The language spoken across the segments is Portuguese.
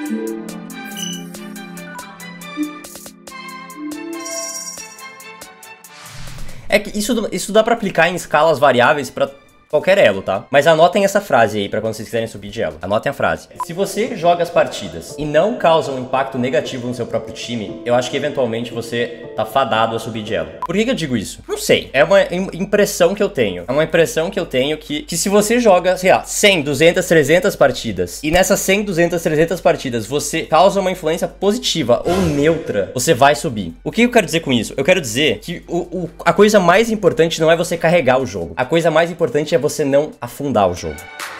É que isso dá pra aplicar em escalas variáveis pra qualquer elo, tá? Mas anotem essa frase aí pra quando vocês quiserem subir de elo. Anotem a frase. Se você joga as partidas e não causa um impacto negativo no seu próprio time, eu acho que eventualmente você tá fadado a subir de elo. Por que eu digo isso? Não sei. É uma impressão que eu tenho. É uma impressão que eu tenho que se você joga, sei lá, 100, 200, 300 partidas e nessas 100, 200, 300 partidas você causa uma influência positiva ou neutra, você vai subir. O que eu quero dizer com isso? Eu quero dizer que a coisa mais importante não é você carregar o jogo. A coisa mais importante é você não afundar o jogo.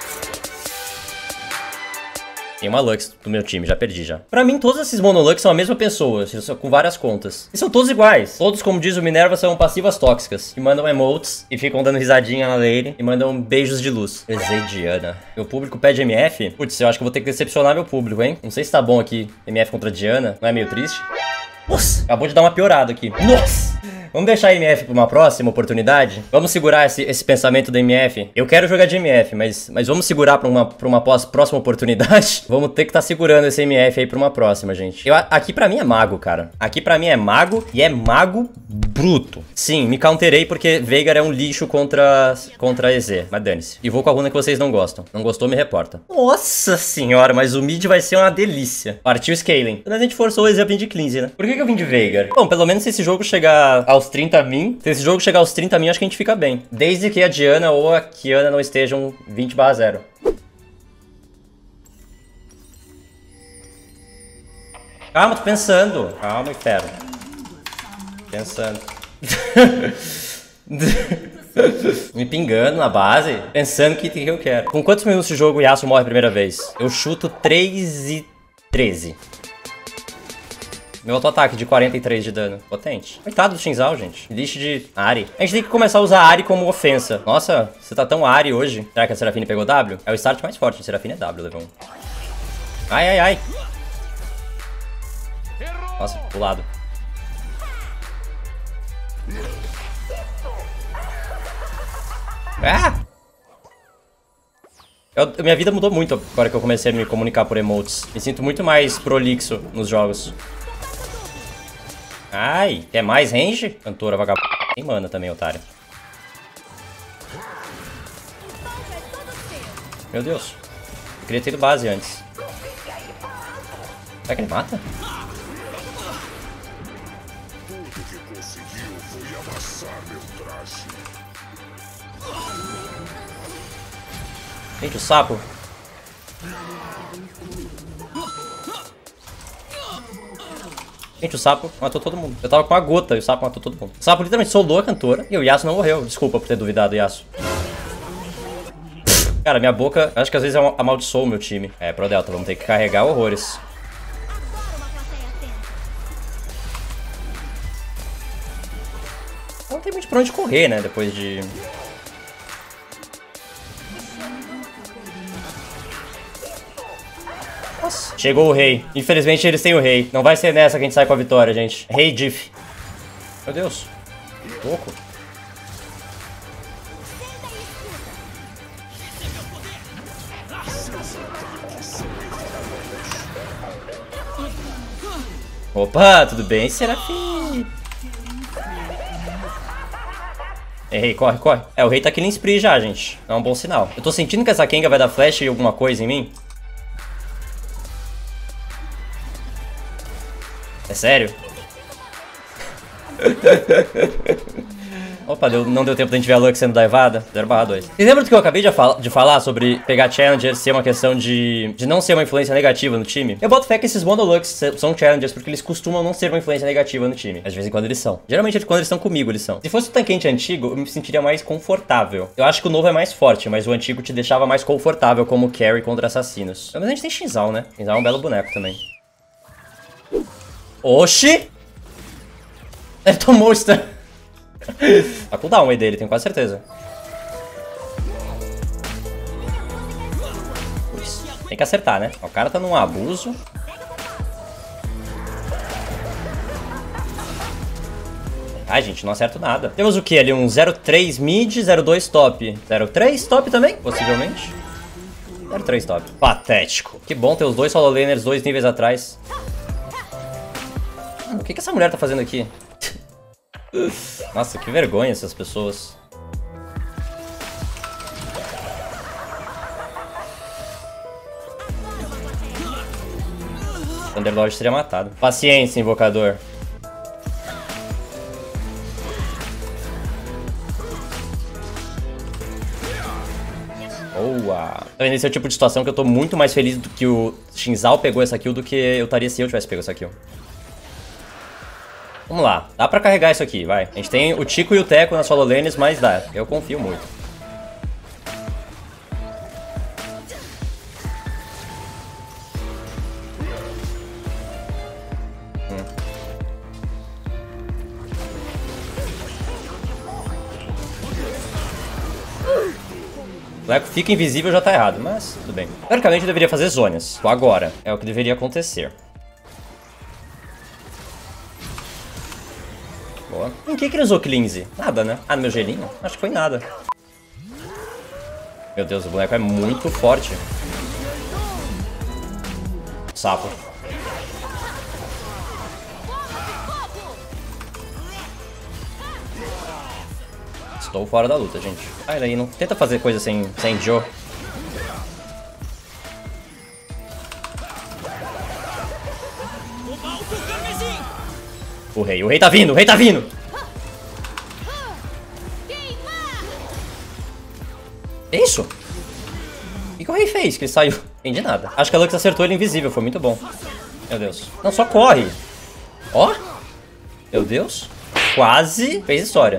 Tem uma Lux do meu time, já perdi já. Pra mim, todos esses monolux são a mesma pessoa, com várias contas. E são todos iguais. Todos, como diz o Minerva, são passivas tóxicas. Que mandam emotes e ficam dando risadinha na lane. E mandam beijos de luz. Prezei Diana. Meu público pede MF? Putz, eu acho que eu vou ter que decepcionar meu público, hein? Não sei se tá bom aqui, MF contra Diana. Não é meio triste? Nossa, acabou de dar uma piorada aqui. Nossa! Vamos deixar a MF pra uma próxima oportunidade? Vamos segurar esse pensamento do MF? Eu quero jogar de MF, mas vamos segurar pra uma próxima oportunidade? Vamos ter que estar segurando esse MF aí pra uma próxima, gente. Aqui pra mim é mago, cara. Aqui pra mim é mago e é mago bruto. Sim, me counterei porque Veigar é um lixo contra EZ. Mas dane-se. E vou com a runa que vocês não gostam. Não gostou, me reporta. Nossa senhora, mas o mid vai ser uma delícia. Partiu Scaling. Mas a gente forçou o EZ a vir de cleanse, né? Por que eu vim de Veigar? Bom, pelo menos se esse jogo chegar aos 30 min, se esse jogo chegar aos 30 min, acho que a gente fica bem. Desde que a Diana ou a Kiana não estejam 20/0. Calma, tô pensando. Calma, inferno. Pensando. Me pingando na base, pensando o que eu quero. Com quantos minutos de jogo o Yasuo morre a primeira vez? Eu chuto 3 e 13. Meu auto-ataque de 43 de dano. Potente. Coitado do Shinzal, gente. Lixo de Ahri. A gente tem que começar a usar Ahri como ofensa. Nossa, você tá tão Ahri hoje. Será que a Seraphine pegou W? É o start mais forte. A Seraphine é W, levou um. Ai, ai, ai. Nossa, pro lado. Ah! Minha vida mudou muito agora que eu comecei a me comunicar por emotes. Me sinto muito mais prolixo nos jogos. Ai, quer mais range? Cantora vagabunda. Tem mana também, otário. Meu Deus. Eu queria ter ido base antes. Será que ele mata? Gente, o sapo. Gente, o sapo matou todo mundo. Eu tava com a gota e o sapo matou todo mundo. O sapo literalmente soldou a cantora e o Yasuo não morreu. Desculpa por ter duvidado, Yasuo. Cara, minha boca, acho que às vezes amaldiçoou o meu time. É, pro Delta, vamos ter que carregar horrores. Não tem muito pra onde correr, né, depois de... Nossa. Chegou o rei. Infelizmente eles têm o rei. Não vai ser nessa que a gente sai com a vitória, gente. Rei Diff. Meu Deus. Louco. Opa, tudo bem, Seraphine? Errei, corre, corre. É, o rei tá killing spree já, gente. É um bom sinal. Eu tô sentindo que essa Kenga vai dar flash e alguma coisa em mim. É sério? Opa, não deu tempo da gente ver a Lux sendo divada. 0/2. Vocês lembram do que eu acabei de falar sobre pegar Challengers ser uma questão de não ser uma influência negativa no time? Eu boto fé que esses monolux são Challengers porque eles costumam não ser uma influência negativa no time. Mas de vez em quando eles são. Geralmente quando eles estão comigo, eles são. Se fosse o tanquente antigo, eu me sentiria mais confortável. Eu acho que o novo é mais forte, mas o antigo te deixava mais confortável como carry contra assassinos. Mas a gente tem Shinzal, né? Shinzal é um belo boneco também. Oxi! Ele tomou o stun. Tá cooldown aí dele, tenho quase certeza. Ux, tem que acertar, né? O cara tá num abuso. Ai, gente, não acerto nada. Temos o que ali? Um 0-3 mid, 0-2 top. 0-3 top também? Possivelmente. 0-3 top. Patético. Que bom ter os dois solo laners 2 níveis atrás. O que essa mulher tá fazendo aqui? Nossa, que vergonha essas pessoas. Thunderlord seria matado. Paciência, invocador. Boa. Tá vendo? Esse é o tipo de situação que eu tô muito mais feliz do que o Xin Zhao pegou essa kill do que eu estaria se eu tivesse pego essa kill. Vamos lá. Dá pra carregar isso aqui, vai. A gente tem o Tico e o Teco nas solo lanes, mas dá. Eu confio muito. O Leco fica invisível já tá errado, mas tudo bem. Teoricamente eu deveria fazer zonas. Agora. É o que deveria acontecer. Boa. Em que ele usou cleanse? Nada, né? Ah, no meu gelinho? Acho que foi nada. Meu Deus, o boneco é muito forte. Sapo. Estou fora da luta, gente. Sai daí, não tenta fazer coisa sem Joe. O rei tá vindo, o rei tá vindo! É isso? O que o rei fez que ele saiu? Entendi nada. Acho que a Lux acertou ele invisível, foi muito bom. Meu Deus. Não, só corre. Ó. Meu Deus. Quase fez história.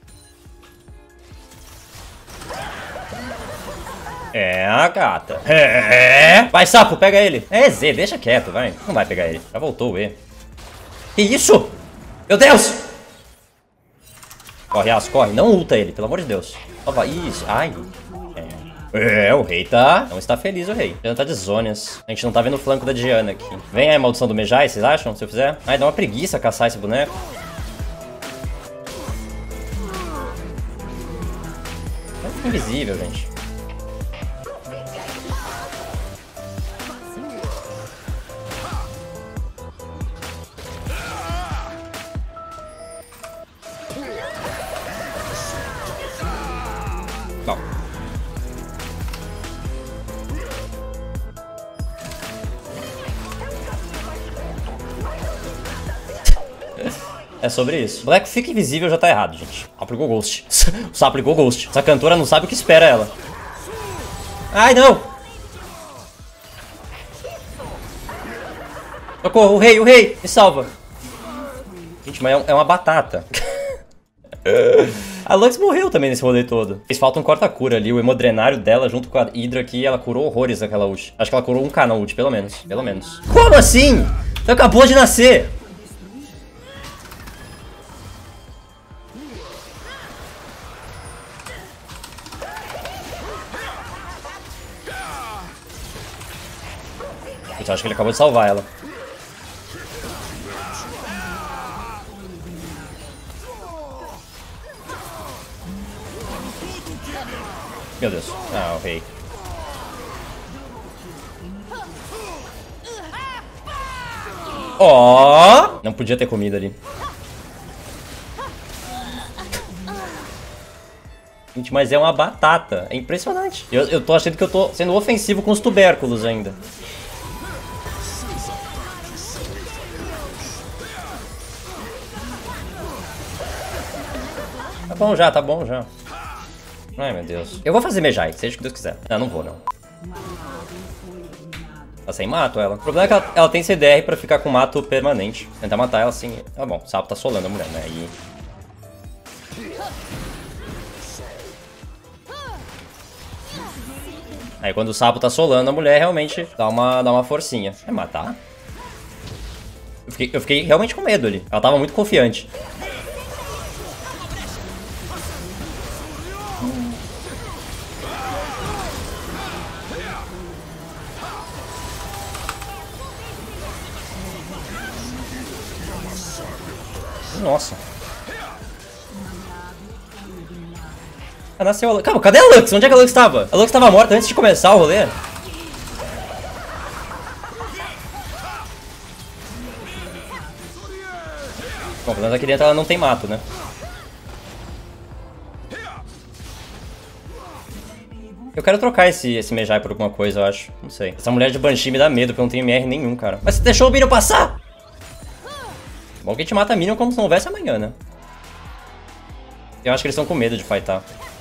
É a gata. É. Vai, sapo, pega ele. É Z, deixa quieto, vai. Não vai pegar ele. Já voltou o E. Que isso? Meu Deus! Corre, Aço, corre. Não ulta ele, pelo amor de Deus. Isso. Ai. O rei tá... Não está feliz o rei. Já tá de zonas. A gente não tá vendo o flanco da Diana aqui. Vem aí a maldição do Mejai, vocês acham? Se eu fizer? Ai, dá uma preguiça caçar esse boneco. É invisível, gente. Bom. É sobre isso. Black fica invisível já tá errado, gente. Aplicou Ghost. O Sapo aplicou Ghost. Essa cantora não sabe o que espera ela. Ai, não! Socorro, o rei! Me salva! Gente, mas é uma batata. A Lux morreu também nesse rolê todo. Fez falta um corta-cura ali, o hemodrenário dela junto com a Hydra aqui, ela curou horrores naquela ult. Acho que ela curou um K na ult, pelo menos. Pelo menos. Como assim? Você acabou de nascer! Eu acho que ele acabou de salvar ela. Meu Deus. Ah, o rei. Ó! Não podia ter comido ali. Gente, mas é uma batata. É impressionante. Eu tô achando que eu tô sendo ofensivo com os tubérculos ainda. Tá bom já. Ai, meu Deus. Eu vou fazer Mejai, seja o que Deus quiser. Não vou, não. Tá sem mato ela. O problema é que ela tem CDR pra ficar com mato permanente. Tentar matar ela assim... Ah, bom, o sapo tá solando a mulher, né? Aí quando o sapo tá solando, a mulher realmente dá uma forcinha. É matar? Eu fiquei realmente com medo ali. Ela tava muito confiante. Nossa. Ah, nasceu a Lux. Calma, cadê a Lux? Onde é que a Lux tava? A Lux tava morta antes de começar o rolê. Bom, pelo menos aqui dentro ela não tem mato, né? Eu quero trocar esse Mejai por alguma coisa, eu acho. Não sei. Essa mulher de Banshee me dá medo, porque eu não tenho MR nenhum, cara. Mas você deixou o Minion passar! Bom que a gente mata Minion como se não houvesse amanhã, né? Eu acho que eles estão com medo de fightar.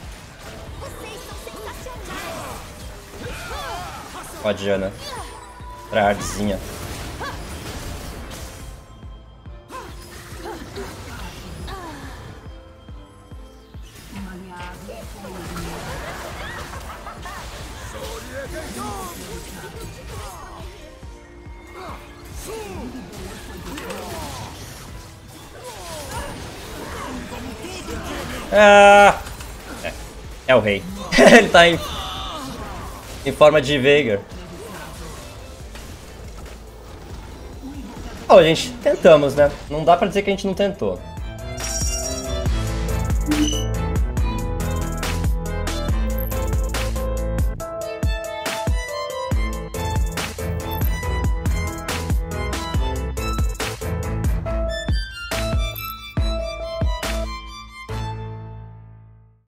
Ó a Diana. Tryhardzinha. Ah! É o rei. Ele tá em forma de Veigar. Ó, gente, tentamos, né? Não dá pra dizer que a gente não tentou.